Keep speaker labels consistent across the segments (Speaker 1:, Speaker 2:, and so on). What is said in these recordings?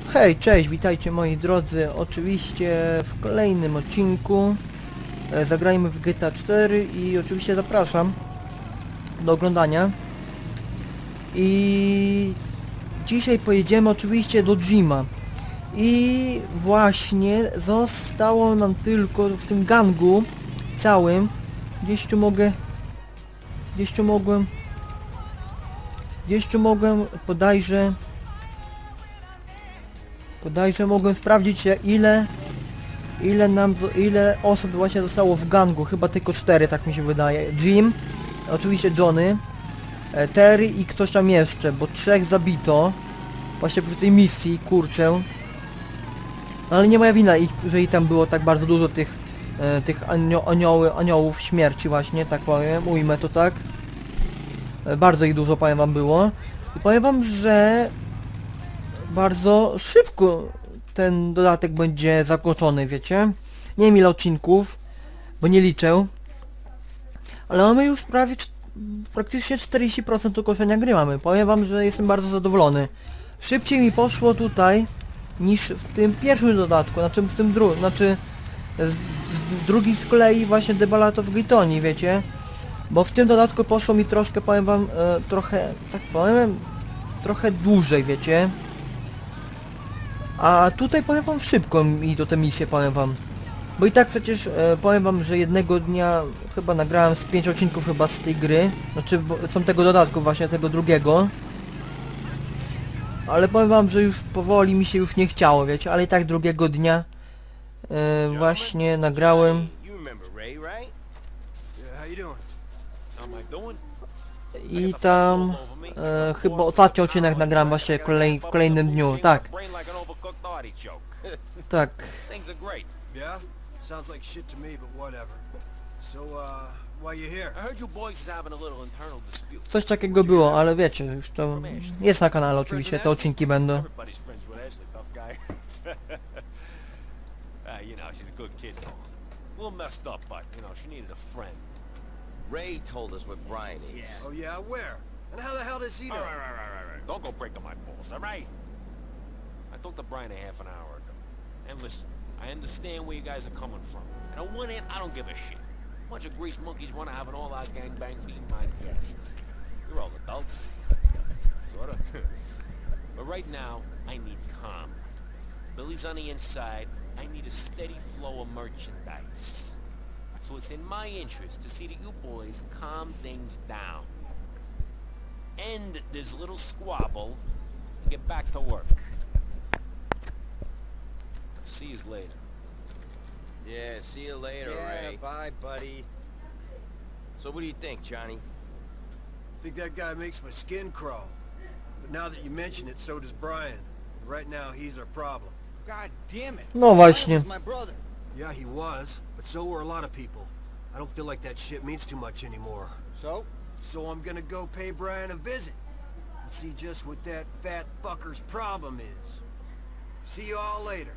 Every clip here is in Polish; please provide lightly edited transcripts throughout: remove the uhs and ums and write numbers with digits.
Speaker 1: Hej, cześć, witajcie moi drodzy, oczywiście w kolejnym odcinku zagrajmy w GTA 4 i oczywiście zapraszam do oglądania. I dzisiaj pojedziemy oczywiście do Jima i właśnie zostało nam tylko w tym gangu całym, gdzieś tu mogłem podajże mogłem sprawdzić ile osób właśnie zostało w gangu, chyba tylko 4, tak mi się wydaje. Jim, oczywiście Johnny, Terry i ktoś tam jeszcze, bo 3 zabito właśnie przy tej misji, kurczę. Ale nie moja wina, że i tam było tak bardzo dużo tych aniołów śmierci właśnie, tak powiem, ujmę to tak. Bardzo ich dużo, powiem wam, było. I powiem wam, że bardzo szybko ten dodatek będzie zakończony, wiecie? Nie wiem ile odcinków, bo nie liczę. Ale mamy już prawie praktycznie 40% ukończenia gry mamy. Powiem wam, że jestem bardzo zadowolony. Szybciej mi poszło tutaj niż w tym pierwszym dodatku, znaczy w tym drugim, drugi z kolei właśnie The Ballad of Gay Tony, wiecie? Bo w tym dodatku poszło mi troszkę, powiem wam, trochę, tak powiem, trochę dłużej, wiecie? A tutaj powiem wam szybko mi do tej misji, powiem wam. Bo i tak przecież powiem wam, że jednego dnia chyba nagrałem z 5 odcinków chyba z tej gry. Znaczy są tego dodatku właśnie, tego drugiego. Ale powiem wam, że już powoli mi się już nie chciało, wiecie, ale i tak drugiego dnia właśnie nagrałem. I tam chyba ostatni odcinek nagrałem właśnie w kolejnym dniu, tak. Tak. Coś takiego było, ale wiecie, już to jest na kanale oczywiście, te odcinki będą.
Speaker 2: Ray told us where Brian is.
Speaker 3: Yeah. Oh yeah, where? And how the hell does he know?
Speaker 4: All right. Don't go breaking my balls, all right? I talked to Brian a half an hour ago. And listen, I understand where you guys are coming from. And on one end, I don't give a shit. A bunch of grease monkeys want to have an all-out gangbang be my guest. You're all adults. Sorta. But right now, I need calm. Billy's on the inside. I need a steady flow of merchandise. So it's in my interest to see that you boys calm things down. End this little squabble and get back to work. See you later.
Speaker 2: Yeah, see you later,
Speaker 3: Yeah,
Speaker 2: Ray.
Speaker 3: bye, buddy.
Speaker 2: So what do you think, Johnny?
Speaker 3: I think that guy makes my skin crawl. But now that you mention it, so does Brian. Right now, he's our problem.
Speaker 5: God damn it.
Speaker 1: No właśnie.
Speaker 5: My brother.
Speaker 3: Yeah, he was, but so were a lot of people. I don't feel like that shit means too much anymore.
Speaker 5: So?
Speaker 3: So I'm gonna go pay Brian a visit and see just what that fat fucker's problem is. See you all later.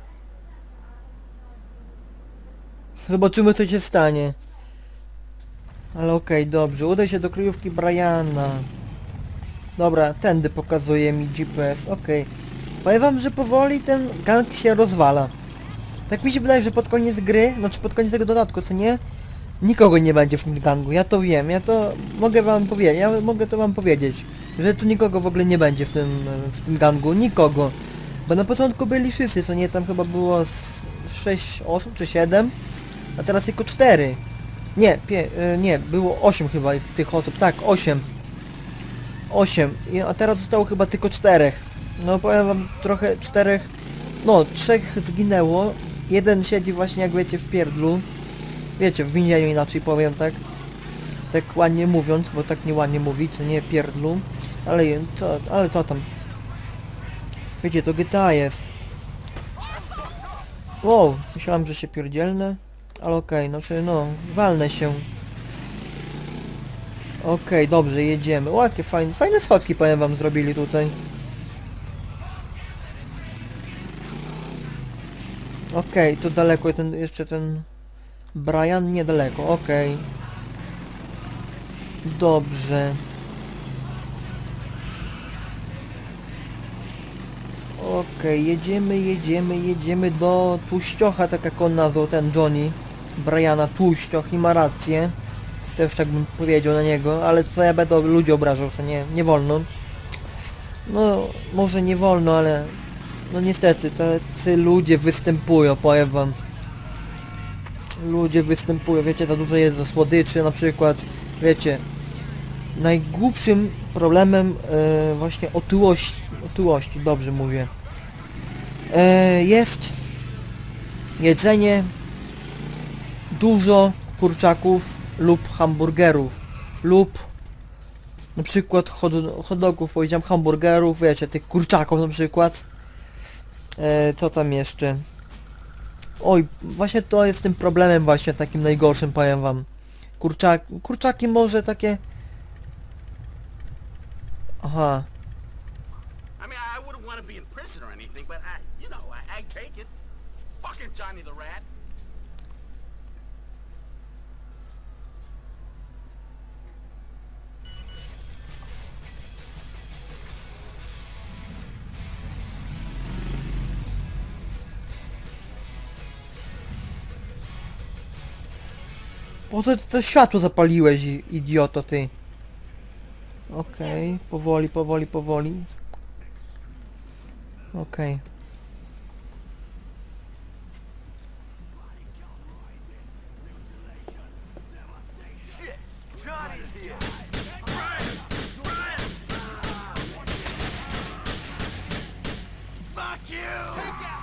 Speaker 1: Zobaczymy co się stanie. Ale okej, dobrze, udaj się do kryjówki Briana. Dobra, tędy pokazuje mi GPS, okej. Powiem wam, że powoli ten gang się rozwala. Tak mi się wydaje, że pod koniec gry, znaczy pod koniec tego dodatku, co nie? Nikogo nie będzie w tym gangu, ja to wiem, ja to mogę wam powiedzieć, że tu nikogo w ogóle nie będzie w tym gangu, nikogo. Bo na początku byli wszyscy, co nie? Tam chyba było 6 osób, czy 7, a teraz tylko 4. Nie, było 8 chyba tych osób, tak, 8. A teraz zostało chyba tylko 4. No powiem wam, trochę 4, no 3 zginęło. Jeden siedzi właśnie, jak wiecie, w pierdlu. Wiecie, w więzieniu inaczej powiem, tak? Tak ładnie mówiąc, bo tak nie ładnie mówić, co nie pierdlu. Ale co tam? Wiecie, to GTA jest. Wow, myślałem, że się pierdzielnę. Ale okej, no, walnę się. Okej, dobrze, jedziemy. O, jakie fajne schodki, powiem wam, zrobili tutaj. Okej, to daleko jeszcze ten Brian, niedaleko, okej. Dobrze. Okej, jedziemy do Tłuściocha, tak jak on nazwał ten Johnny. Briana Tłuścioch i ma rację. Też tak bym powiedział na niego, ale co ja będę ludzi obrażał, co nie wolno. No, może nie wolno, ale... No niestety, tacy ludzie występują, powiem wam. Ludzie występują, wiecie, za dużo jest za słodyczy na przykład, wiecie. Najgłupszym problemem właśnie otyłości, dobrze mówię, jest jedzenie dużo kurczaków lub hamburgerów lub na przykład hot dogów, powiedziałem hamburgerów, wiecie, tych kurczaków na przykład. Co tam jeszcze? Oj, właśnie to jest tym problemem właśnie takim najgorszym, powiem wam. Kurczaki może takie... Aha.
Speaker 5: I mean, I wouldn't want to be in prison or anything, but you know, I'd take it. Fucking Johnny the Rat.
Speaker 1: Po co ty to światło zapaliłeś, idioto ty? Okej, powoli. Okej.
Speaker 3: Shit! Johnny's here! Fuck you!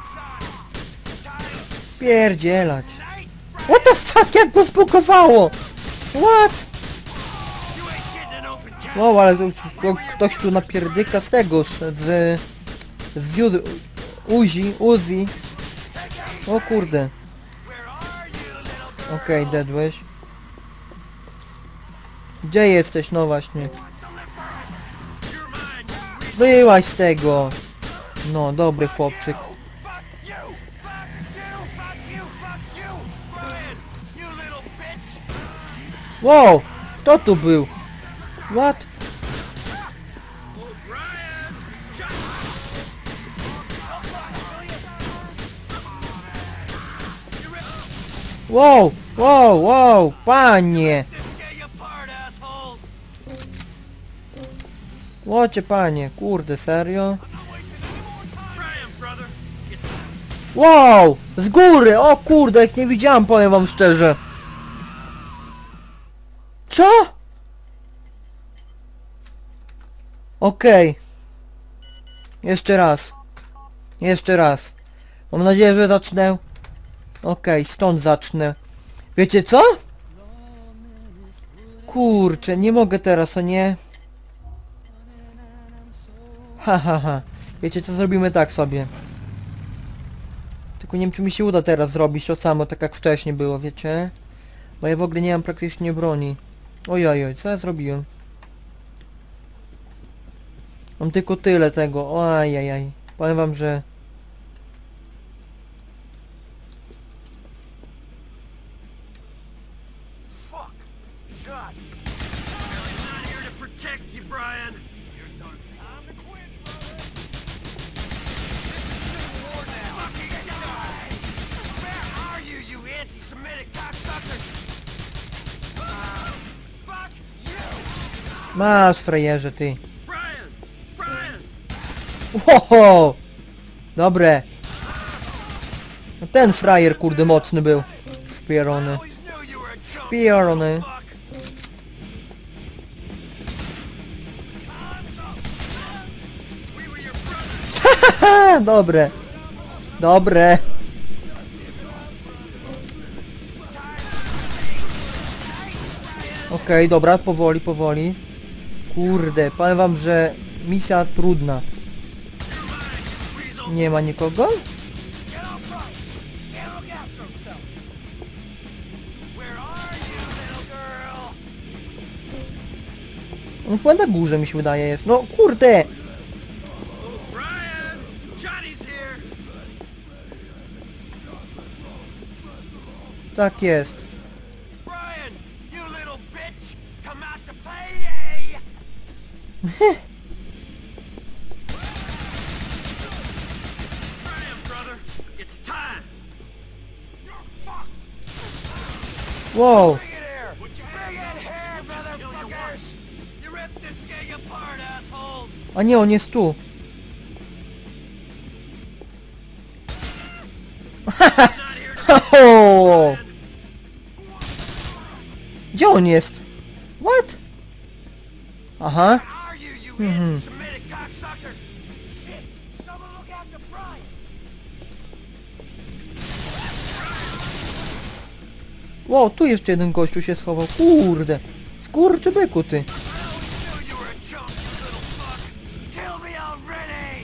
Speaker 1: Pierdzielać. What the fuck, jak go zbugowało? What? Wow, ale to ktoś tu napierdyka z tegoż, z Uzi. O kurde. Okej, deadłeś. Gdzie jesteś? No właśnie. Wyłaź z tego. No, dobry chłopczyk. Wow! Kto tu był? What? Wow! Panie! Łocie panie, kurde, serio? Wow! Z góry! O kurde, jak nie widziałem, powiem wam szczerze. Co? Okej. Jeszcze raz. Mam nadzieję, że zacznę. Okej, stąd zacznę. Wiecie co? Kurczę, nie mogę teraz, o nie? Ha. Wiecie co, zrobimy tak sobie. Tylko nie wiem, czy mi się uda teraz zrobić to samo, tak jak wcześniej było, wiecie? Bo ja w ogóle nie mam praktycznie broni. Ojoj, co ja zrobiłem? Mam tylko tyle tego. Ajajaj. Powiem wam, że...
Speaker 3: Fuck! Shot! I'm not here to protect you, Brian! You're done. Time to quit, brother! This is civil war now! Fucking die! Where are you, you anti-Semitic cocksuckers? Fuck you!
Speaker 1: Masz, frajerze, ty.
Speaker 3: Brian!
Speaker 1: Hoho! Dobre. No ten frajer, kurde, mocny był. Wpierony.
Speaker 3: Always knew you were a chump,
Speaker 1: Wpierony.
Speaker 3: fuck! We were your brothers!
Speaker 1: Ha, dobre. Okej, dobra, powoli. Kurde, powiem wam, że misja trudna. Nie ma nikogo?
Speaker 3: Get up, bro! Can't look after himself! Where are you, little girl?
Speaker 1: On chyba na górze, mi się wydaje, jest. No, kurde!
Speaker 3: Oh, Brian! Johnny's here!
Speaker 1: Tak jest.
Speaker 3: Brian! You little bitch! Come out to play!
Speaker 1: Wow.
Speaker 3: Bring it here! Bring it here, motherfuckers! You ripped this gang apart, assholes!
Speaker 1: A nie, on jest tu. Haha! Gdzie on jest? What? Aha.
Speaker 3: Are you, you anti-Semitic cocksucker? Shit! Someone look after Brian!
Speaker 1: Wow, tu jeszcze jeden gościu się schował. Kurde. Skurczybyku ty.
Speaker 3: I always knew you were a chump, you little fuck! Kill me already!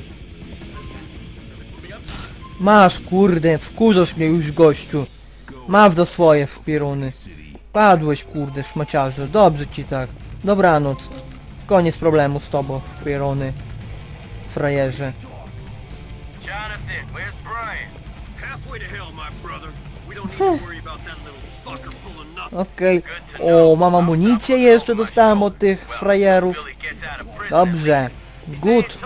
Speaker 1: Masz, kurde, wkurzasz mnie już, gościu. Maw do swoje wpieruny. Padłeś, kurde, szmaciarze. Dobrze ci tak. Dobranoc. Koniec problemu z tobą, wpieruny. Frajerze.
Speaker 3: Jonathan, where's Brian? Halfway to hell, my brother. We don't need to worry about that little fucker pulling nothing.
Speaker 1: Okej. O, mam amunicję jeszcze dostałem od tych frajerów.
Speaker 3: Billy gets out of prison.
Speaker 1: Dobrze. Good.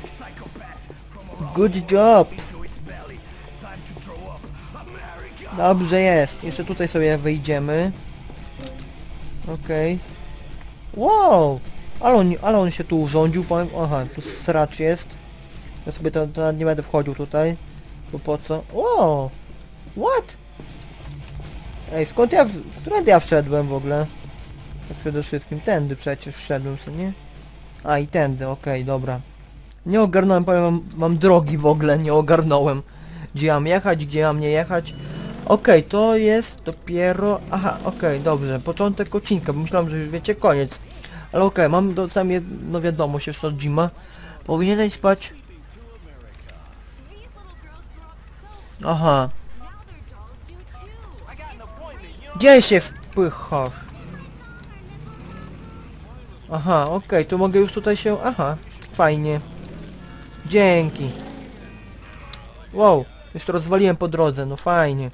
Speaker 1: Good job. Dobrze jest. Jeszcze tutaj sobie wyjdziemy. Okej. Wow. Ale on się tu urządził, powiem. Aha, tu sracz jest. Ja sobie to nie będę wchodził tutaj. Bo po co? Wow. What? Ej, skąd ja... Którędy ja wszedłem w ogóle? Tak przede wszystkim. Tędy przecież wszedłem sobie, nie? A i tędy, okej, dobra. Nie ogarnąłem, powiem wam, mam drogi w ogóle, nie ogarnąłem. Gdzie mam jechać, gdzie mam nie jechać. Okej, to jest dopiero... Aha, okej, dobrze, początek odcinka, bo myślałem, że już wiecie, koniec. Ale okej, mam dostałem jedno wiadomość jeszcze od Jima. Powinieneś spać... Aha. Gdzie się wpychasz? Aha, okej, to mogę już tutaj się... Aha, fajnie. Dzięki. Wow, jeszcze rozwaliłem po drodze, no fajnie.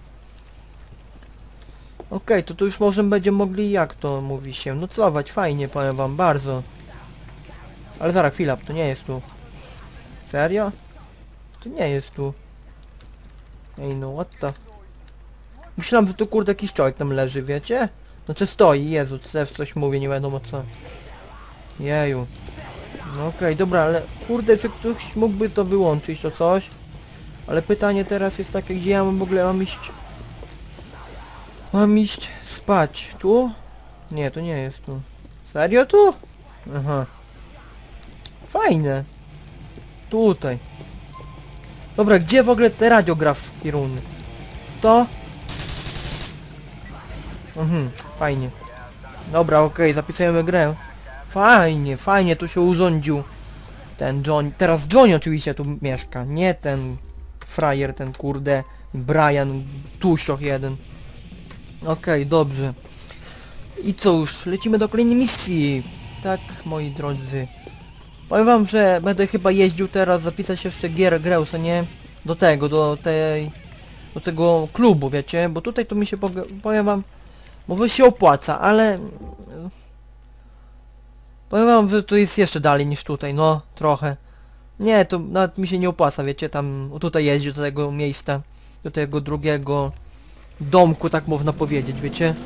Speaker 1: Okej, to tu już może będziemy mogli, jak to mówi się, nocować, fajnie, powiem wam, bardzo. Ale zaraz, chwila, to nie jest tu. Serio? To nie jest tu. Ej, no what the... Myślałem, że tu kurde jakiś człowiek tam leży, wiecie? Znaczy stoi, Jezu, też coś mówię, nie wiadomo co. Jeju. No okej, dobra, ale kurde, czy ktoś mógłby to wyłączyć, to coś? Ale pytanie teraz jest takie, gdzie ja w ogóle mam iść? Mam iść spać. Tu? Nie, to nie jest tu. Serio tu? Aha. Fajne. Tutaj. Dobra, gdzie w ogóle te radiograf Piruny? To? Fajnie. Dobra, okej, zapisujemy grę. Fajnie, fajnie tu się urządził ten John. Teraz Johnny oczywiście tu mieszka, nie ten frajer, ten kurde Brian, tuścioch jeden. Okej, dobrze. I cóż, lecimy do kolejnej misji. Tak, moi drodzy. Powiem wam, że będę chyba jeździł teraz zapisać jeszcze grę, co nie? Do tego, do tego klubu, wiecie? Bo tutaj to mi się, powiem wam, może się opłaca, ale... Powiem wam, że to jest jeszcze dalej niż tutaj, no, trochę. Nie, to nawet mi się nie opłaca, wiecie, tam, tutaj jeździć do tego miejsca, do tego drugiego domku, tak można powiedzieć, wiecie.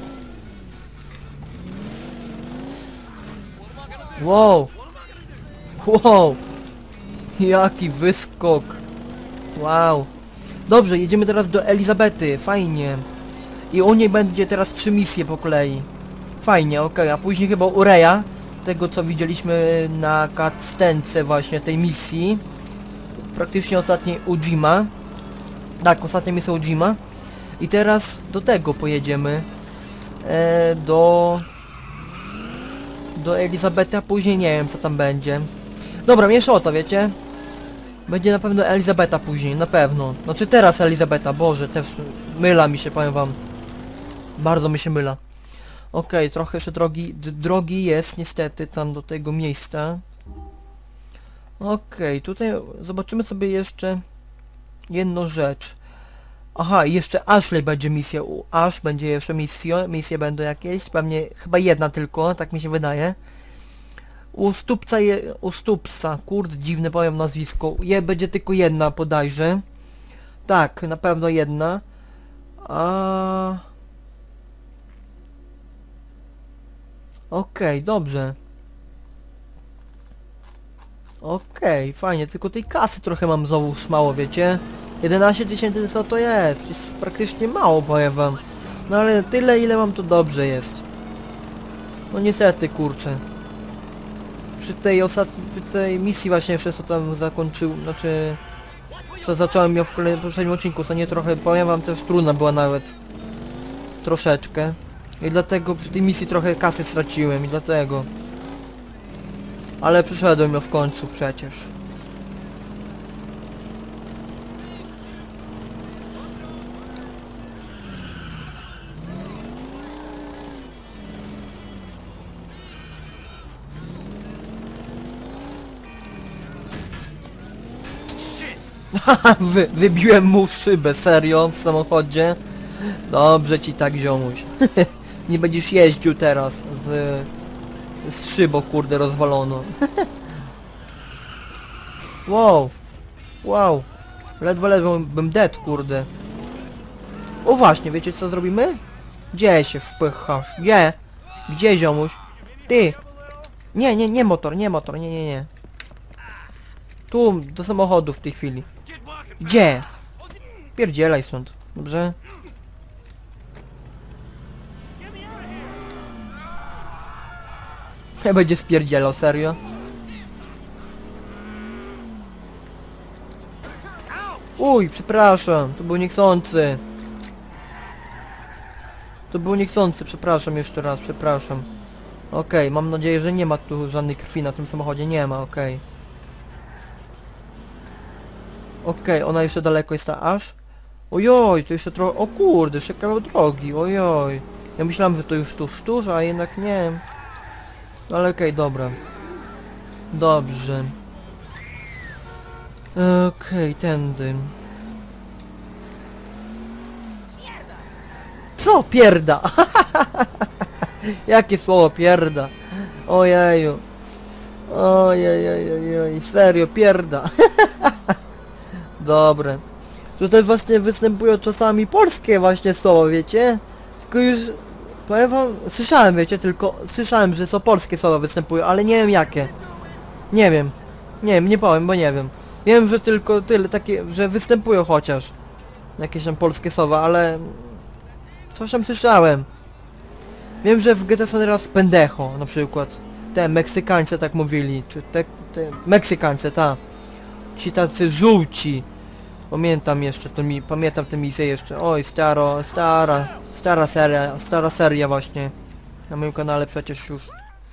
Speaker 1: Wow! Wow! Jaki wyskok! Wow! Dobrze, jedziemy teraz do Elizabety, fajnie. I u niej będzie teraz 3 misje po kolei. Fajnie, okej, a później chyba u Reya, tego co widzieliśmy na cutscence właśnie tej misji. Praktycznie ostatniej u Jima. Tak, ostatnia misja u Jima. I teraz do tego pojedziemy. Do Elizabety, a później nie wiem co tam będzie. Dobra, mniejsza o to, wiecie? Będzie na pewno Elizabeta później, na pewno. Znaczy teraz Elizabeta, Boże, też myla mi się, powiem wam. Bardzo mi się myla. Okej, trochę jeszcze drogi jest niestety tam do tego miejsca. Okej, tutaj zobaczymy sobie jeszcze jedną rzecz. Aha, i jeszcze Ashley będzie misja. U Ash będzie jeszcze misje będą jakieś. Pewnie chyba jedna tylko, tak mi się wydaje. U Stupsa, kurde, dziwne powiem nazwisko. Będzie tylko jedna bodajże. Tak, na pewno jedna. Okej, dobrze. Okej, fajnie, tylko tej kasy trochę mam znowu mało, wiecie? 11 000 co to jest? To jest praktycznie mało, powiem wam. No ale tyle ile mam to dobrze jest. No niestety, kurczę. Przy tej misji właśnie jeszcze co tam zakończył, znaczy... Co zacząłem ją w poprzednim odcinku, co nie trochę, powiem wam, też trudna była nawet. Troszeczkę. I dlatego przy tej misji trochę kasy straciłem i dlatego. Ale przyszedłem ją w końcu przecież. Wybiłem mu w szybę, serio, w samochodzie. Dobrze ci tak, ziomuś. Nie będziesz jeździł teraz z szybą, kurde, rozwalono. Wow. Wow. Ledwo bym dead, kurde. O właśnie, wiecie co zrobimy? Gdzie się wpychasz? Gdzie? Gdzie, ziomuś? Ty! Nie motor, nie. Tu, do samochodu w tej chwili. Gdzie? Pierdzielaj stąd, dobrze? Ja będzie spierdzielał, serio? Uj, przepraszam, to był niechcący. Przepraszam jeszcze raz, przepraszam. Okej, mam nadzieję, że nie ma tu żadnej krwi na tym samochodzie, nie ma, okej. Okej, ona jeszcze daleko jest ta aż? Ojoj, to jeszcze trochę... O kurde, jeszcze kawał drogi, ojoj. Ja myślałem, że to już tuż, a jednak nie. No ale okej, dobra. Dobrze. Okej, tędy. Co? Pierda! Jakie słowo pierda? Ojeju. Ojej, serio, pierda. Dobre. Tutaj właśnie występują czasami polskie właśnie słowa, wiecie? Tylko już... Powiem wam, słyszałem, wiecie, słyszałem, że są polskie słowa występują, ale nie wiem jakie. Nie wiem, nie powiem, bo nie wiem. Wiem, że tylko tyle, takie, że występują chociaż jakieś tam polskie słowa, ale... Coś tam słyszałem. Wiem, że w GTA San Andreas pendejo, na przykład. Te Meksykańcy tak mówili, czy te Meksykańcy, ci tacy żółci. Pamiętam jeszcze, pamiętam tę misję jeszcze. Oj, stara seria właśnie. Na moim kanale przecież już.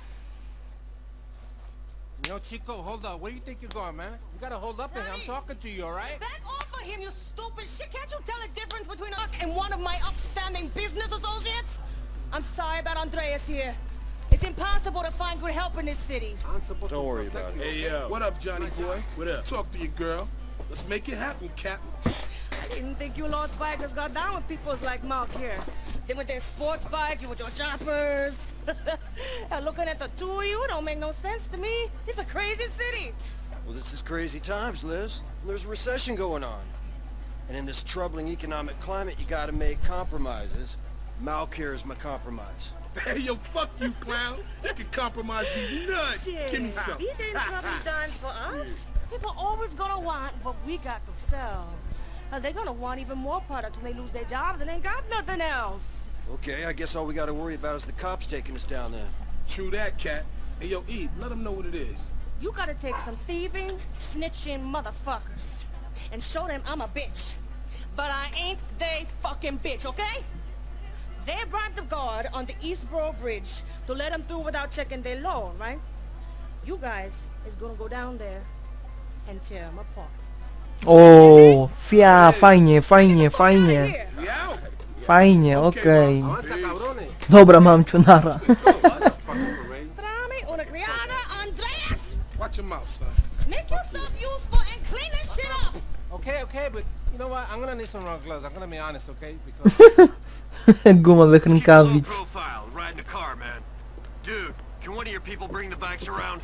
Speaker 3: Yo, Chico, hold up. Where do you think you're going, man? You gotta hold up, and I'm talking to you, all right?
Speaker 6: Back off of him, you stupid shit! Can't you tell a difference between us and one of my upstanding business associates? I'm sorry about Andreas here. It's impossible to find good help in this city.
Speaker 2: Don't worry about it.
Speaker 7: Hey, what up, Johnny boy? What up? Talk to your girl. Let's make it happen, Captain.
Speaker 6: I didn't think you lost bikers got down with peoples like Mark here. They with their sports bike, you with your choppers. And looking at the two of you, it don't make no sense to me. It's a crazy city.
Speaker 2: Well, this is crazy times, Liz. There's a recession going on. And in this troubling economic climate, you gotta make compromises. Malk here is my compromise.
Speaker 7: Hey, yo, fuck you, clown. You can compromise these nuts.
Speaker 6: Shit,
Speaker 7: Give me some.
Speaker 6: these ain't probably done for us. People always gonna want what we got to sell. And they're gonna want even more products when they lose their jobs and ain't got nothing else.
Speaker 2: Okay, I guess all we gotta worry about is the cops taking us down there.
Speaker 7: True that, Cat. Hey, yo, E, let them know what it is.
Speaker 6: You gotta take some thieving, snitching motherfuckers and show them I'm a bitch. But I ain't they fucking bitch, okay? They bribed the guard on the Eastboro Bridge to let them through without checking their law, right? You guys is gonna go down there and tear them apart.
Speaker 1: O, fajnie.
Speaker 7: We out.
Speaker 1: Fajnie, okej.
Speaker 3: Avanza, cabrones.
Speaker 1: Dobra, mam nara.
Speaker 6: Trame una criada, Andreas!
Speaker 7: Watch your mouth, son.
Speaker 6: Make yourself useful and clean this shit up!
Speaker 3: Okay, but you know what? I'm gonna need some rubber gloves. I'm gonna be honest, okay? Because
Speaker 1: Gumowych rękawic.
Speaker 8: Profile, riding a car, man. Dude, can one of your people bring the bikes around?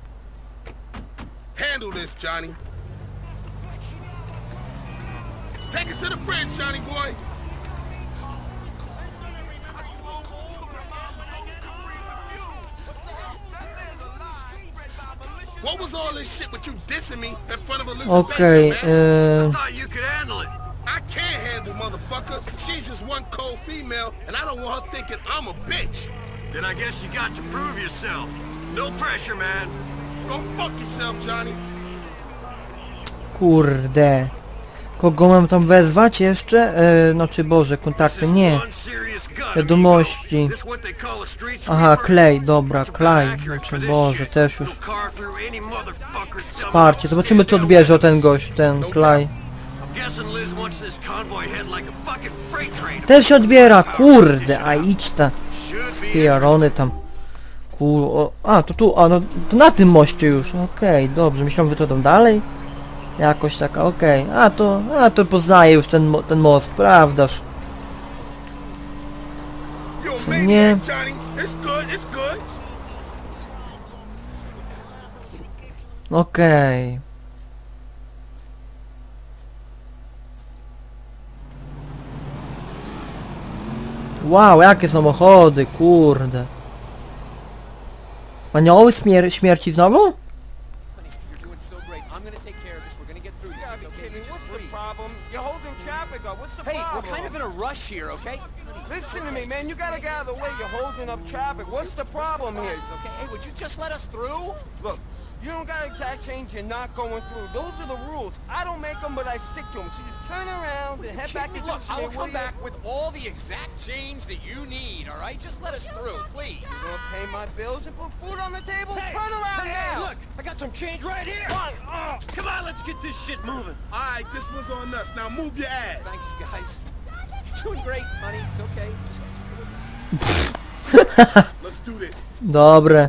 Speaker 7: Handle this, Johnny. Take us to the bridge, Johnny boy. What was all this shit with you dissing me in front of Elizabeth
Speaker 1: Okej,
Speaker 7: Banks, man?
Speaker 8: Thought you could handle it.
Speaker 7: I can't handle motherfucker. She's just one cold female, and I don't want her thinking I'm a bitch.
Speaker 8: Then I guess you got to prove yourself. No pressure, man.
Speaker 7: Go fuck yourself, Johnny.
Speaker 1: kurde. Kogo mam tam wezwać jeszcze? Znaczy Boże, kontakty, nie. Wiadomości. Aha, Clay, dobra, Clay. Znaczy Boże, też już. Wsparcie, zobaczymy co odbierze ten gość, ten Clay. Też się odbiera, kurde, a idź ta. Pierony tam. A, to tu, a no, to na tym moście już, okej, dobrze, myślałem, że to tam dalej. Jakoś taka, okej, a to poznaję już ten most, prawdaż? Co nie? Okej. Wow, jakie samochody, kurde. Anioły śmierci znowu?
Speaker 3: Hey, we're kind of in a rush here, okay? Listen to me, man. You gotta get out of the way. You're holding up traffic. What's the problem here? Okay, hey, would you just let us through? Look, you don't got exact change. You're not going through. Those are the rules. I don't make them, but I stick to them. So just turn around and head back to
Speaker 9: Look, I'll come back with all the exact change that you need, all right? Just let us through, please.
Speaker 3: You gonna pay my bills and put food on the table? Hey, turn around now!
Speaker 8: Look, I got some change right here. Come on, let's get this shit moving.
Speaker 7: All right, this was on us. Now move your ass.
Speaker 9: Thanks, guys. You're doing great, honey. It's okay.
Speaker 7: Let's do this.
Speaker 1: Dobre.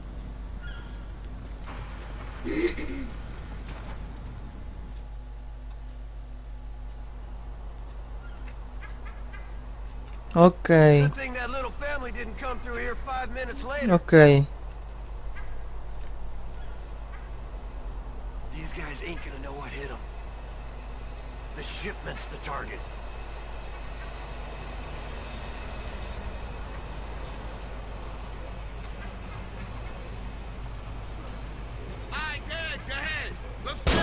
Speaker 1: Okej.
Speaker 8: Good thing that little family didn't come through here 5 minutes later.
Speaker 1: Okej.
Speaker 8: These guys ain't gonna know what hit them. The shipment's the target.
Speaker 7: All right, go ahead. Let's go.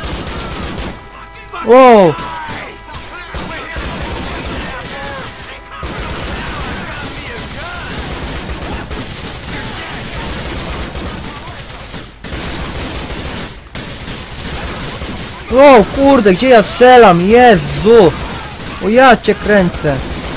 Speaker 1: Wow! O kurde, gdzie ja strzelam? Jezu! O ja cię kręcę.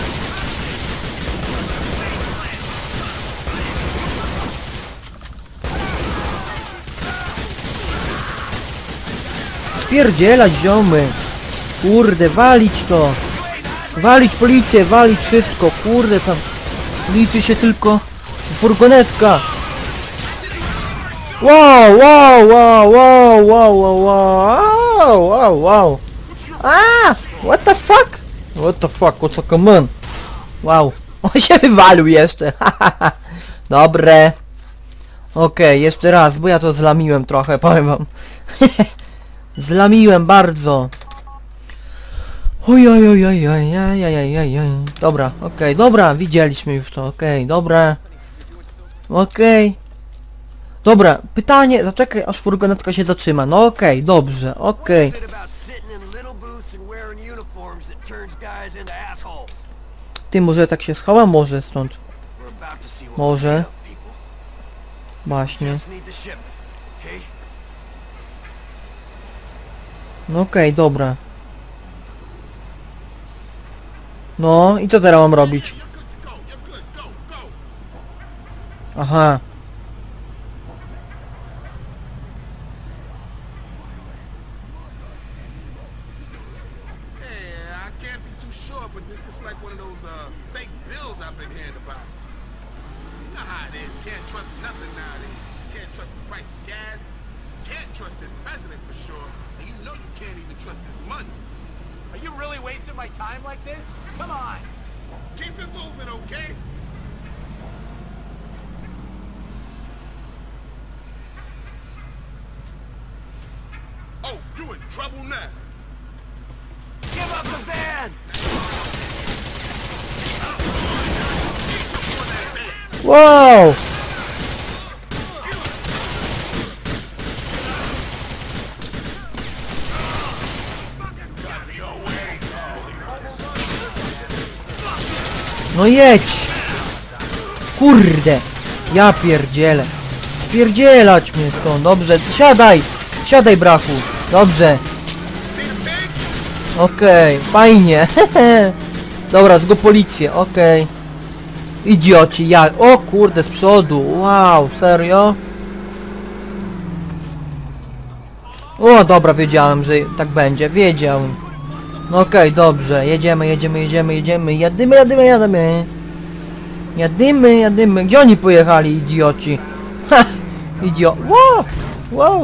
Speaker 1: Spierdzielać ziomy. Kurde, walić to. Walić policję, walić wszystko. Kurde, tam liczy się tylko furgonetka. Wow, wow, wow, wow, wow, wow, wow, wow, wow. Ah, what the fuck? What the fuck, what's a common? Wow, on się wywalił jeszcze. Dobre. Okej, jeszcze raz, bo ja to zlamiłem trochę, powiem wam. Zlamiłem bardzo. Ojojojojojojojojojoj. Dobra, okej, dobra, widzieliśmy już to, okej, dobra. Okej. Dobra, pytanie, zaczekaj aż furgonetka się zatrzyma, no okej, dobrze, okej. Ty, może tak się schowa? Może stąd. Może. Właśnie. No okej, dobra. No i co teraz mam robić? Aha.
Speaker 5: Are you really wasting my time like this? Come on!
Speaker 7: Keep it moving, okay? Oh, you in trouble now.
Speaker 8: Give up the van!
Speaker 1: Wow! No jedź! Kurde! Ja pierdzielę. Spierdzielać mnie stąd, dobrze. Siadaj! Siadaj, brachu! Dobrze. Okej, fajnie. Dobra, zgo policję, okej. Idioci, ja... O kurde, z przodu. Wow, serio? O, dobra, wiedziałem, że tak będzie. Wiedziałem. No okej, dobrze. Jedziemy. Jadymy. Gdzie oni pojechali, idioci? Ha! Wow! Wow!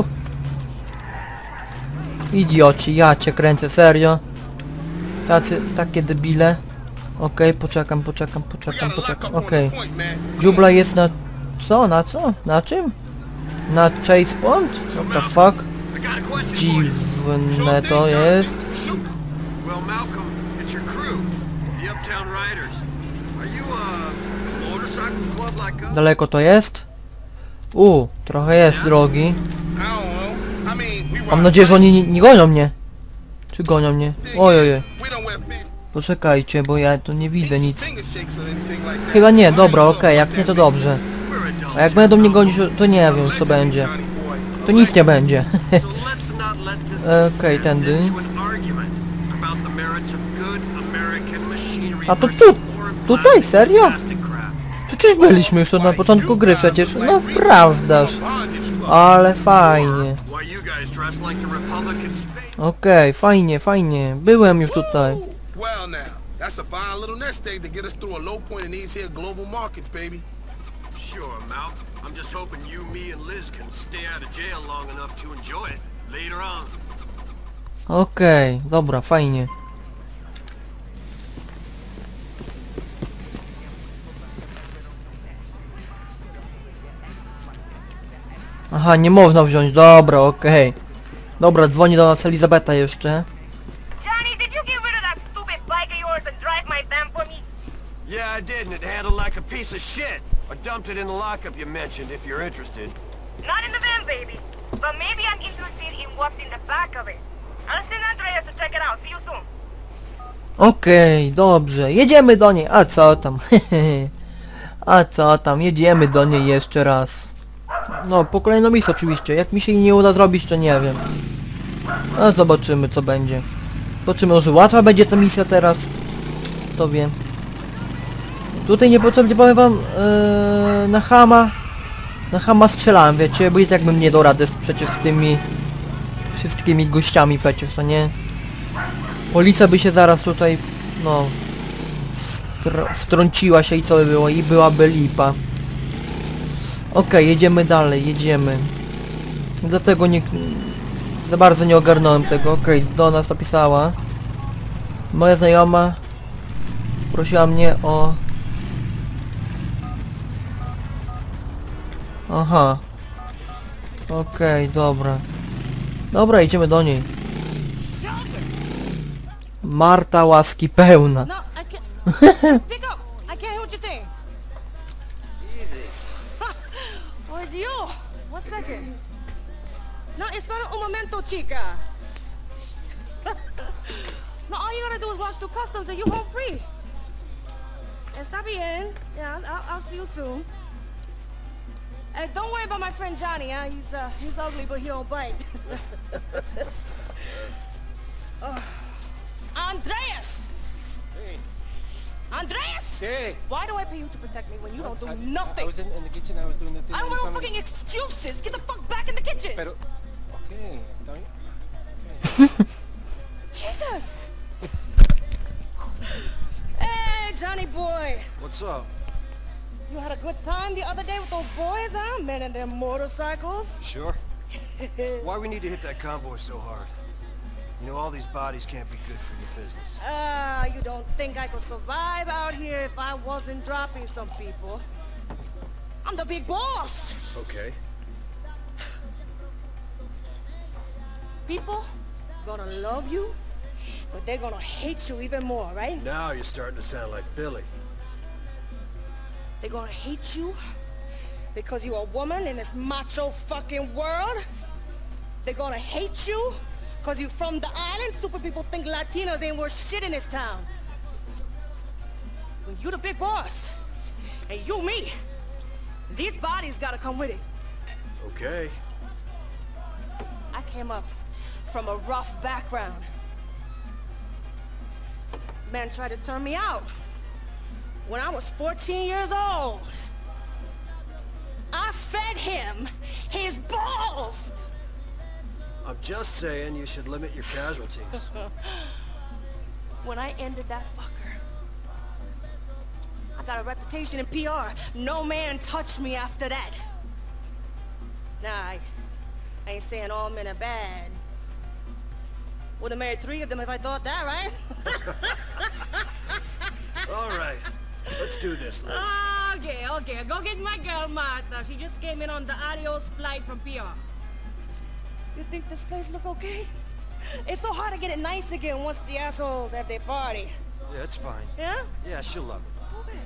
Speaker 1: Idioci, ja cię kręcę, serio? Takie debile. Okej, poczekam. Okej. Dziubla jest na... Co? Na co? Na czym? Na Chase Point? What the fuck? Dziwne to jest.
Speaker 8: Well, Malcolm, it's your crew, the Uptown Riders. Are you a motorcycle club like us?
Speaker 1: Daleko to jest? Trochę jest drogi. Mam nadzieję, że oni nie gonią mnie. Czy gonią mnie? Ojej. Poczekajcie, bo ja tu nie widzę nic. Chyba nie, dobra, okej, jak nie to dobrze. A jak będą mnie gonić, to nie wiem co będzie. To nic nie będzie. Okej, tędy. A to tutaj, serio? Przecież byliśmy już na początku gry przecież. No prawdaż. Ale fajnie. Okej, fajnie. Byłem już tutaj.
Speaker 7: That's a fine little nest egg to get us through a low point in these here global markets, baby.
Speaker 8: Sure, Mal. I'm just hoping you, me, and Liz can stay out of jail long enough to enjoy it later on.
Speaker 1: Okej, dobra, fajnie. Aha, nie można wziąć, dobra, okej. Dobra, dzwoni do nas Elizabeta jeszcze.
Speaker 6: Johnny, did you get rid of that stupid bike of yours and drive my van for me?
Speaker 8: Yeah, I did, and it handled like a piece of shit. I dumped it in the lockup you mentioned, if you're interested.
Speaker 6: Not in the van, baby. But maybe I'm interested in what's in the back of it. I'll send Andreas to check it out. See you soon.
Speaker 1: Okej, dobrze, jedziemy do niej, a co tam, jedziemy do niej jeszcze raz. No, po kolejną misję oczywiście, jak mi się jej nie uda zrobić, to nie wiem. A zobaczymy co będzie. Zobaczymy, może łatwa będzie ta misja teraz. Kto wie. Tutaj niepotrzebnie powiem wam, na Hama strzelałem, wiecie, bo i tak bym nie dał rady przecież z tymi wszystkimi gościami przecież, to nie? Policja by się zaraz tutaj, no, wtrąciła się i co by było, i byłaby lipa. Okej, jedziemy dalej, jedziemy. Dlatego nie... za bardzo nie ogarnąłem tego. Okej, do nas napisała. Moja znajoma prosiła mnie o... Aha. Okej, dobra. Dobra, idziemy do niej. Marta łaski pełna.
Speaker 6: No, I can't. Speak up. I can't hear what you're saying.
Speaker 3: Easy.
Speaker 6: Oh, it's you. 1 second. No, espera un momento, chica. No, all you gotta do is walk through customs and you home free. Está bien. Yeah, I'll see you soon. Don't worry about my friend Johnny, huh? He's ugly, but he don't bite. Andreas!
Speaker 3: Hey.
Speaker 6: Andreas!
Speaker 3: Hey.
Speaker 6: Why do I pay you to protect me when you don't do
Speaker 3: I
Speaker 6: nothing?
Speaker 3: was in the kitchen. I was doing the thing.
Speaker 6: I don't want no fucking excuses. Get the fuck back in the kitchen.
Speaker 3: Pero, okay. Okay.
Speaker 6: Jesus! Hey, Johnny boy.
Speaker 2: What's up?
Speaker 6: You had a good time the other day with those boys, huh? Men and their motorcycles.
Speaker 2: Sure. Why we need to hit that convoy so hard? You know, all these bodies can't be good for your business.
Speaker 6: You don't think I could survive out here if I wasn't dropping some people? I'm the big boss.
Speaker 2: Okay.
Speaker 6: People gonna love you, but they're gonna hate you even more, right?
Speaker 2: Now you're starting to sound like Billy.
Speaker 6: They're gonna hate you because you're a woman in this macho fucking world. They're gonna hate you because you're from the island. Super people think Latinos ain't worth shit in this town. Well, you the big boss. And you me. These bodies gotta come with it.
Speaker 2: Okay.
Speaker 6: I came up from a rough background. Man tried to turn me out when I was 14 years old. I fed him his balls!
Speaker 2: I'm just saying you should limit your casualties.
Speaker 6: When I ended that fucker, I got a reputation in PR. No man touched me after that. Nah, I ain't saying all men are bad. Would've married 3 of them if I thought that, right?
Speaker 2: All right. Let's do this, Liz.
Speaker 6: Okay. Go get my girl, Martha. She just came in on the adios flight from PR. You think this place look okay? It's so hard to get it nice again once the assholes have their party.
Speaker 2: Yeah, it's fine.
Speaker 6: Yeah?
Speaker 2: Yeah, she'll love it.
Speaker 6: Okay.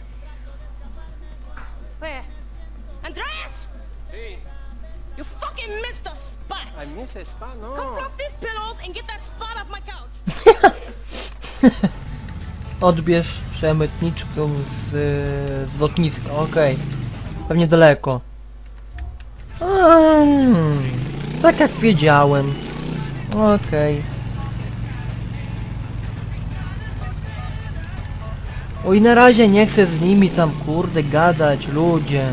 Speaker 6: Where? Andreas!
Speaker 9: See?
Speaker 6: You fucking missed a spot!
Speaker 2: I miss a spot, no.
Speaker 6: Come fluff these pillows and get that spot off my couch!
Speaker 1: Odbierz przemytniczkę z lotniska, okej. Pewnie daleko. Tak jak wiedziałem. Okej. Oj, na razie nie chcę z nimi tam kurde gadać, ludzie.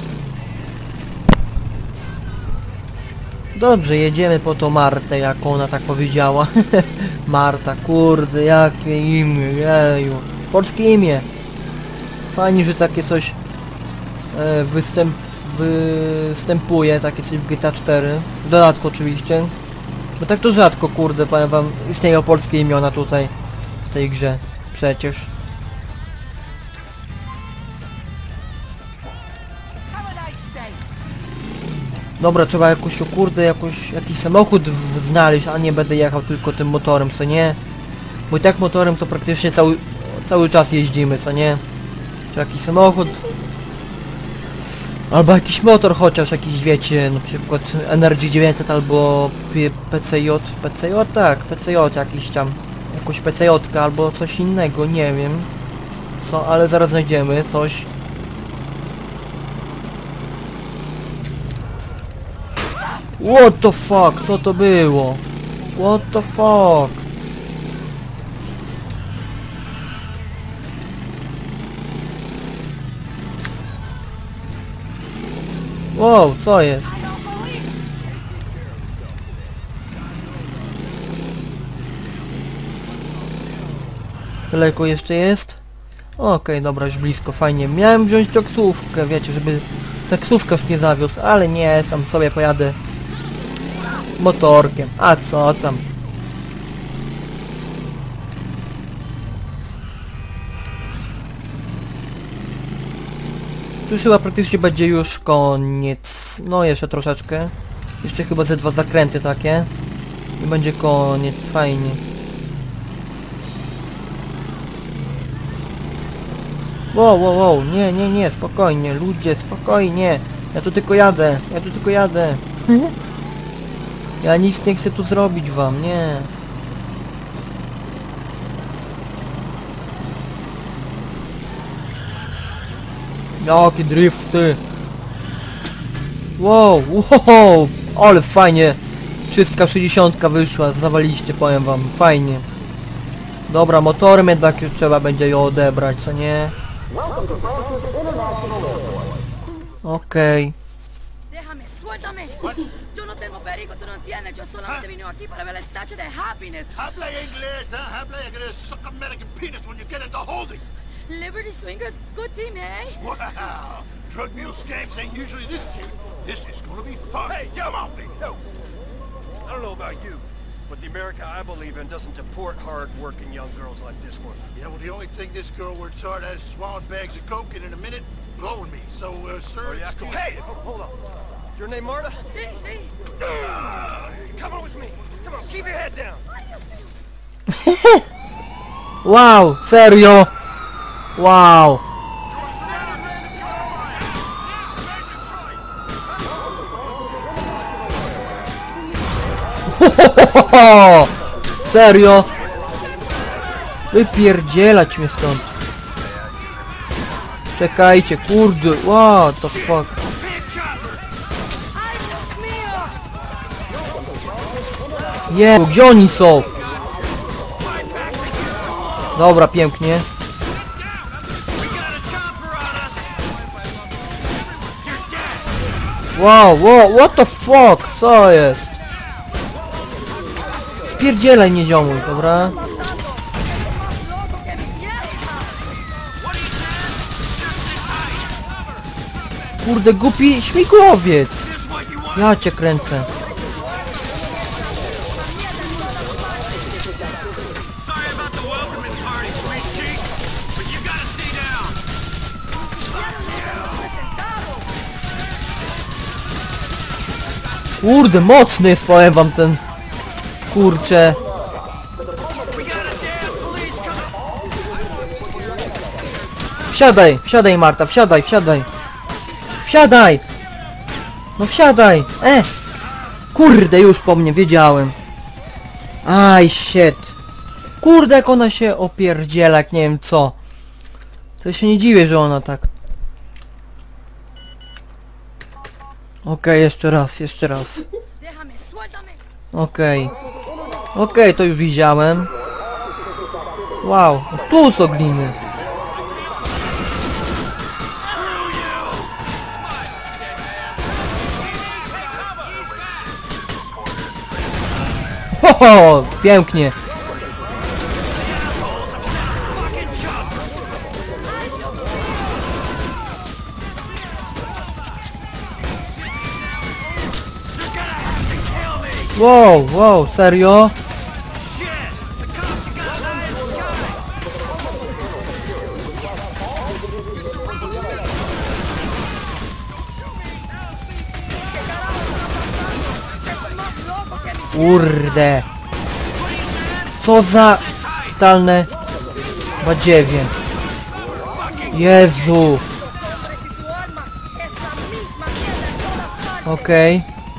Speaker 1: Dobrze, jedziemy po to Martę, jak ona tak powiedziała. Marta, kurde, jakie imię, jeju. Polskie imię. Fajnie, że takie coś występuje, takie coś w GTA 4. W dodatku oczywiście. Bo tak to rzadko, kurde, powiem wam, istnieją polskie imiona tutaj, w tej grze. Przecież. Dobra, trzeba jakoś, o kurde, jakiś samochód znaleźć, a nie będę jechał tylko tym motorem, co nie? Bo i tak motorem to praktycznie cały czas jeździmy, co nie? Czy jakiś samochód? Albo jakiś motor chociaż, jakiś, wiecie, na przykład Energy 900 albo PCJ, tak, PCJ jakiś tam, jakąś PCJ albo coś innego, nie wiem. Co, ale zaraz znajdziemy coś. What the fuck? Co to było? What the fuck? Wow, co jest? Daleko jeszcze jest? Okej, dobra, już blisko, fajnie. Miałem wziąć taksówkę, wiecie, żeby taksówkarz mnie zawiózł, ale nie, tam sobie pojadę motorkiem. A co tam? Tu już chyba praktycznie będzie już koniec. No jeszcze troszeczkę. Jeszcze chyba ze 2 zakręty takie. I będzie koniec, fajnie. Wow, nie, spokojnie, ludzie, spokojnie. Ja tu tylko jadę. Ja nic nie chcę tu zrobić wam, nie. Jakie drifty. Wow, ale fajnie. 360 wyszła, zawaliście, powiem wam, fajnie. Dobra, motorem jednak już trzeba będzie ją odebrać, co nie? Okej.
Speaker 10: Déjame, suéltame. Yo no tengo perico, tú no entiendes. Yo solamente vine aquí para ver la estatua de happiness.
Speaker 3: Habla inglés, huh? Habla inglés. Suck American penis when you get into holding.
Speaker 10: Liberty Swingers, good team, eh?
Speaker 3: Wow. Drug mule skanks ain't usually this cute. This is gonna be fun. Hey, come on, me. No.
Speaker 2: I don't know about you, but the America I believe in doesn't support hard-working young girls like this one.
Speaker 3: Yeah, well, the only thing this girl works hard at is swallowing bags of coke and in a minute, blowing me. So, sir...
Speaker 2: Oh, yeah, cool. Hey, hold on. Your name Marta?
Speaker 10: Sí, sí.
Speaker 2: Come on with me. Come on, keep your head down.
Speaker 1: Wow, serio? Wow. Serio? Wypierdzielać mnie stąd. Czekajcie, kurde, what the fuck. Jezu, gdzie oni są? Dobra, pięknie. Wow, wow, what the fuck? Co jest? Spierdzielaj mnie, ziomuj, dobra? Kurde, głupi śmigłowiec! Ja cię kręcę. Kurde, mocny jest, powiem wam ten... Kurczę. Wsiadaj, wsiadaj Marta, wsiadaj, wsiadaj. Wsiadaj! No wsiadaj! Kurde, już po mnie, wiedziałem. Aj, shit. Kurde, jak ona się opierdziela, jak nie wiem co. To się nie dziwię, że ona tak... Okej, jeszcze raz, jeszcze raz. Okej. Okej, to już widziałem. Wow, tu są gliny. Ho, pięknie. Wow, wow, serio? Kurde. Co za totalne badziewie. Jezu. Okej.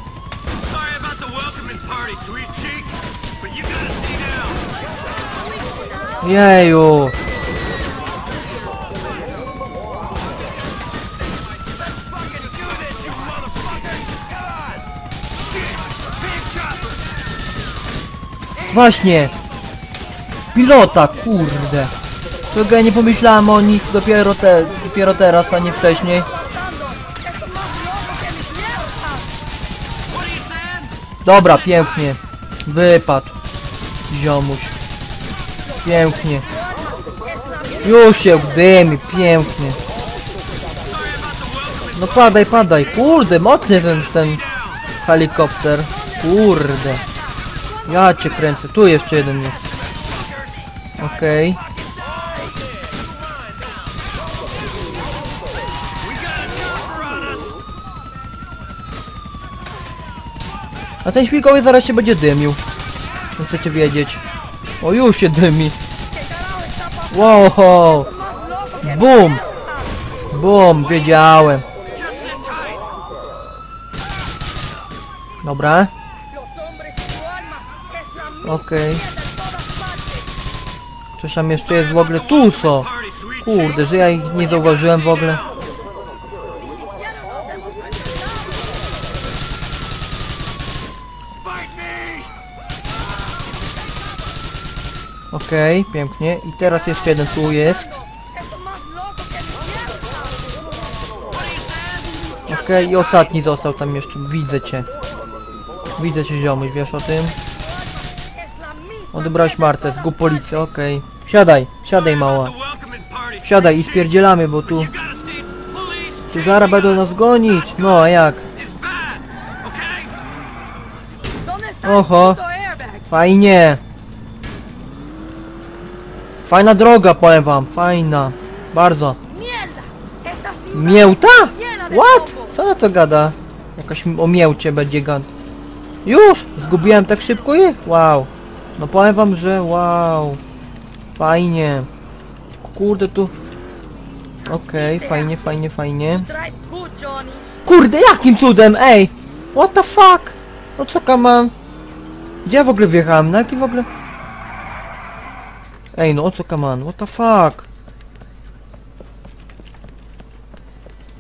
Speaker 1: Jeju. Właśnie. W pilota, kurde. Czego ja nie pomyślałem o nich dopiero teraz, a nie wcześniej. Dobra, pięknie. Wypadł. Ziomuś. Pięknie. Już się dymi, pięknie. No padaj, padaj. Kurde, mocny ten helikopter. Kurde. Ja cię kręcę. Tu jeszcze jeden jest. Okej. A ten śmigłowiec zaraz się będzie dymił. Nie chcecie wiedzieć. O, już się dymi. Wow. Bum. Bum, wiedziałem. Dobra. Okej. Coś tam jeszcze jest w ogóle. Tu są. Kurde, że ja ich nie zauważyłem w ogóle. Okej, pięknie. I teraz jeszcze jeden tu jest. Okej, i ostatni został tam jeszcze. Widzę cię. Widzę cię, ziomuś, wiesz o tym? Odebrałeś Martę, zgub policję, okej. Wsiadaj, wsiadaj mała. Wsiadaj i spierdzielamy, bo tu... Tu zaraz będą nas gonić. No, a jak? Oho. Fajnie. Fajna droga, powiem wam. Fajna. Bardzo. Mięta? What? Co na to gada? Jakaś o mięcie będzie gad. Już! Zgubiłem tak szybko ich? Wow. No powiem wam, że wow. Fajnie. Kurde tu. Okej, fajnie, fajnie, fajnie. Kurde, jakim cudem? Ej! What the fuck? No co kaman? Gdzie ja w ogóle wjechałem? Na jaki w ogóle? Ej, no o co kaman? What the fuck?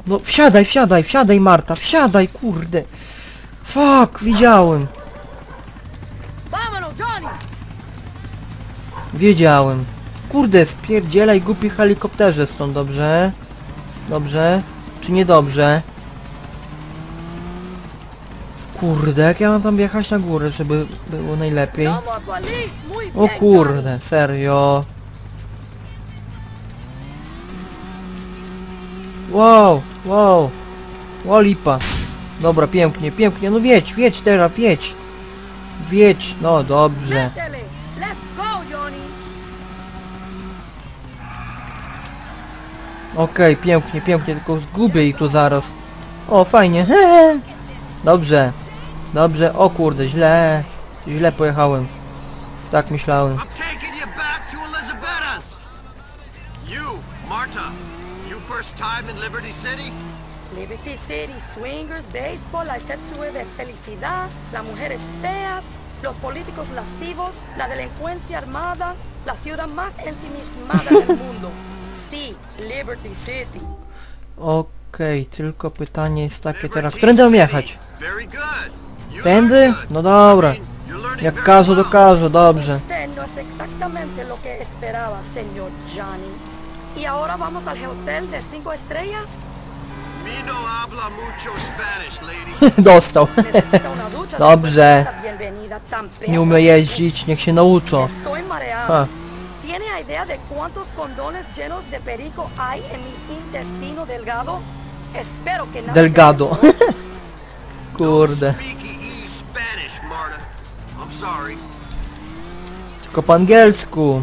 Speaker 1: No wsiadaj, wsiadaj, wsiadaj Marta, wsiadaj, kurde. Fuck, widziałem.
Speaker 10: Vámonos, Johnny.
Speaker 1: Wiedziałem. Kurde, spierdzielaj głupi helikopterze stąd, dobrze? Dobrze? Czy niedobrze? Kurde, jak ja mam tam jechać na górę, żeby było najlepiej?
Speaker 10: Vamos a tu Alice, muy
Speaker 1: O
Speaker 10: bien,
Speaker 1: kurde, serio? Wow, wow. O lipa. Dobra, pięknie, pięknie. No wiedź teraz, wiedź. Wiedź, no dobrze.
Speaker 10: Métele. Let's go, Johnny.
Speaker 1: Okej, pięknie, pięknie, tylko zgubię ich tu zaraz. O, fajnie, hehe. Dobrze. Dobrze, o kurde, źle pojechałem. Tak myślałem.
Speaker 8: I'm taking you back to Elizabeth's. You, Marta, you first time in Liberty City?
Speaker 10: Liberty City, swingers, béisbol, la estatua de felicidad, las mujeres feas, los políticos lascivos, la delincuencia armada, la ciudad más ensimismada del mundo. Sí, Liberty City.
Speaker 1: Okej, tylko pytanie jest takie teraz, którędy mam jechać?
Speaker 8: Very good. You
Speaker 1: Tędy?
Speaker 8: learned good.
Speaker 1: No dobra.
Speaker 8: I mean, you're learning
Speaker 1: Jak
Speaker 8: very
Speaker 1: każę, to
Speaker 8: well.
Speaker 1: każę, dobrze.
Speaker 10: Usted no es exactamente lo que esperaba, señor Johnny. Y ahora vamos al hotel de 5 estrellas.
Speaker 8: Me no habla mucho Spanish, lady.
Speaker 1: Dostał.
Speaker 10: Necesita una ducha.
Speaker 1: Dobrze.
Speaker 10: después de esta bienvenida tan
Speaker 1: Nie umie jeździć, niech się nauczą.
Speaker 10: Estoy mareado.
Speaker 1: Ha.
Speaker 10: ¿Tiene idea de cuántos condones llenos de perico hay en mi intestino delgado? Espero que nada
Speaker 1: Delgado. Kurde.
Speaker 8: Speaky E Spanish, Marta. I'm sorry.
Speaker 1: Tylko po angielsku.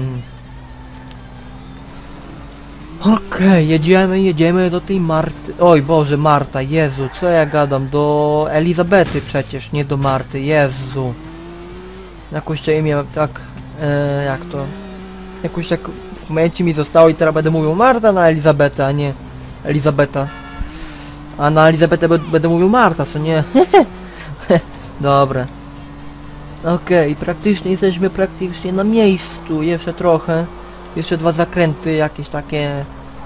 Speaker 1: Okej, jedziemy do tej Marty. Oj Boże, Marta, Jezu, co ja gadam? Do Elizabety przecież, nie do Marty, Jezu. Jakoś to imię tak, jak to? Jakoś tak w momencie mi zostało i teraz będę mówił Marta na Elizabetę, a nie Elizabeta. A na Elizabetę będę mówił Marta, co nie? Dobra. Okej, jesteśmy praktycznie na miejscu, jeszcze trochę. Jeszcze 2 zakręty, jakieś takie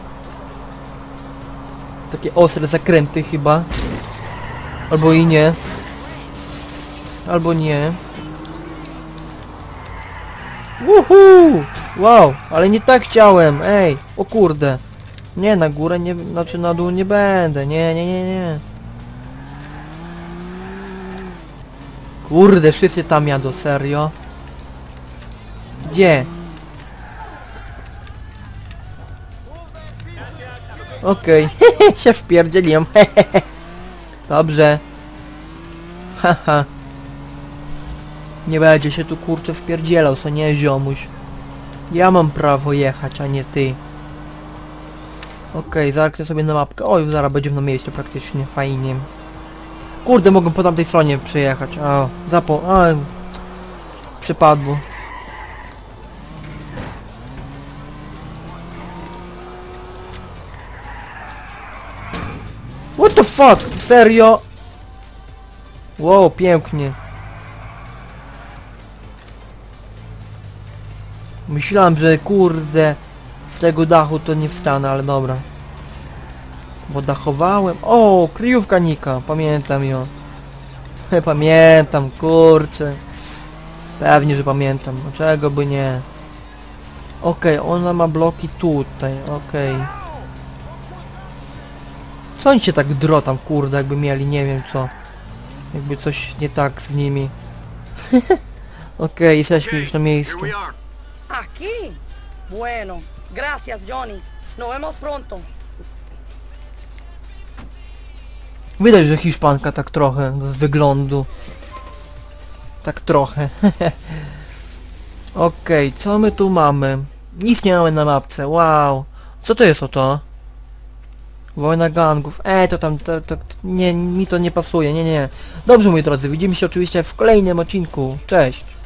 Speaker 1: ostre zakręty chyba. Albo i nie. Albo nie. Woohoo! Wow, ale nie tak chciałem, ej, o kurde. Nie, na górę nie, znaczy na dół nie będę, nie. Kurde, wszyscy tam jadą, serio. Gdzie? Okej, się wpierdzieliłem. Dobrze. Haha. Nie będzie się tu kurczę wpierdzielał, co nie, ziomuś. Ja mam prawo jechać, a nie ty. Okej, zerknę sobie na mapkę. Oj, zaraz będziemy na miejscu praktycznie, fajnie. Kurde, mogę po tamtej stronie przejechać. A, przypadło. What the fuck? Serio? Wow, pięknie. Myślałem, że kurde z tego dachu to nie wstanę, ale dobra. Bo dachowałem. O, kryjówka Nika, pamiętam ją. Pamiętam, kurczę. Pewnie, że pamiętam. Dlaczego by nie? Okej, ona ma bloki tutaj, okej. Co oni się tak drą tam, kurde, jakby mieli, nie wiem co. Jakby coś nie tak z nimi. Okej, jesteśmy już na miejscu.
Speaker 8: Here we are.
Speaker 10: Aquí. Bueno, gracias, Johnny. Nos vemos pronto.
Speaker 1: Widać, że Hiszpanka tak trochę z wyglądu. Tak trochę. Okej, co my tu mamy? Nic nie mamy na mapce, wow. Co to jest o to? Wojna gangów. To tam, nie, mi to nie pasuje, nie. Dobrze, moi drodzy, widzimy się oczywiście w kolejnym odcinku. Cześć.